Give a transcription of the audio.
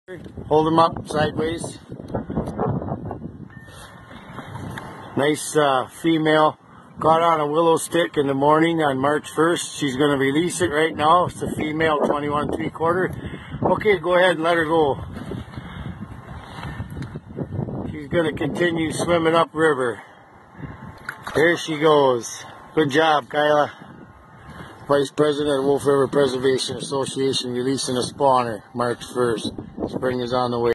Hold them up sideways. Nice female. Caught on a willow stick in the morning on March 1st. She's going to release it right now. It's a female, 21 3/4. Okay, go ahead and let her go. She's going to continue swimming upriver. There she goes. Good job, Kyla. Vice President of Wolf River Preservation Association releasing a spawner March 1st. Spring is on the way.